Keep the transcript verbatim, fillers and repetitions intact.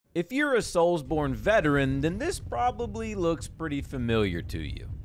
If you're a SoulsBorne veteran, then this probably looks pretty familiar to you.